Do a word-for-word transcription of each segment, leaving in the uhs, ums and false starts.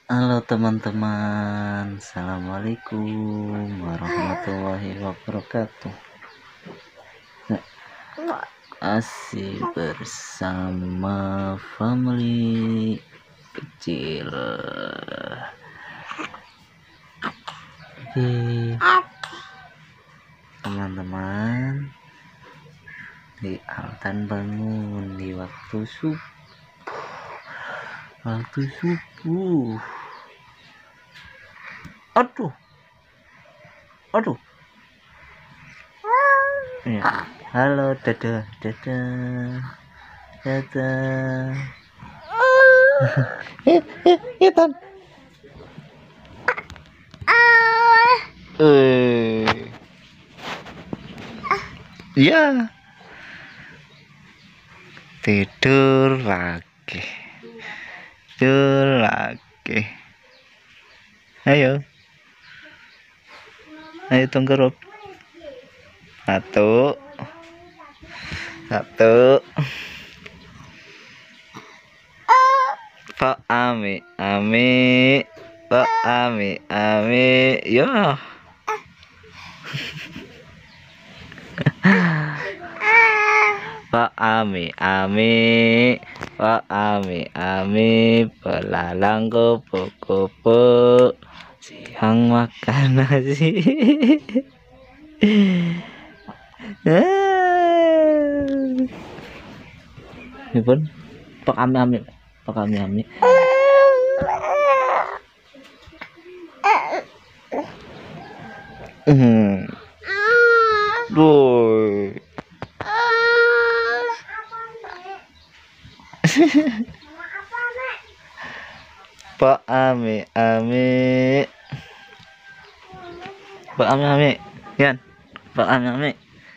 Halo teman-teman, assalamualaikum warahmatullahi wabarakatuh. Asik bersama family kecil. Oke, teman-teman, di Altan bangun di waktu subuh. Waktu subuh. Aduh. Aduh. Ya. Halo, dadah, dadah. Dadah. Eh, eh, eh, Tan. Eh. Ya. Tidur lagi. Tidur lagi. Ayo. Ayo tenggerup. Satu. Satu. Pak Ami, Ami. Pak Ami, Ami. Ya. Pak Ami, Ami. Pak Ami, Ami. Belalang kupu-kupu. Siang makan nasi. Ini pun Pak Ami, Ami. Pak Ami, Ami. Hmm. Duh. Pak Ami, Ami. Pak Ami, Ami. Yan. Pak Ami, Ami.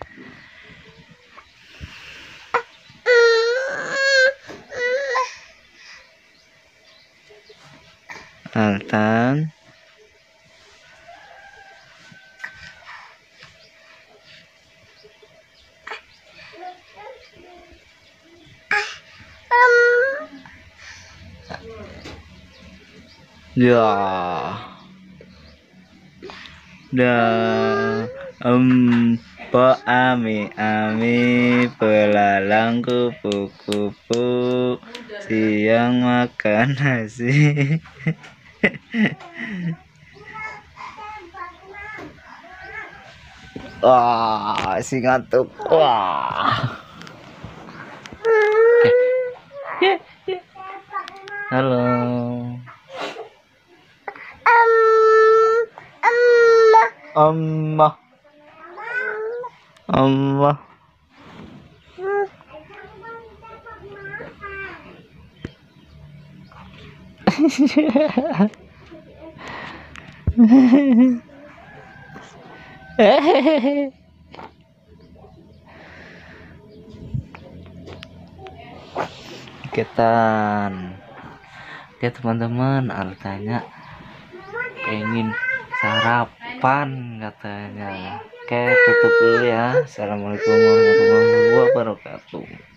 Altan. Ya. Dah. Um, Pak Ami, Ami. Belalang kupu-kupu. Siang makan nasi. Wah, si ngantuk. Wah. Halo. Amma. Amma. Ketan. Oke teman-teman, Altanya pengen sarapan katanya. Oke, tutup dulu ya. Assalamualaikum warahmatullahi wabarakatuh.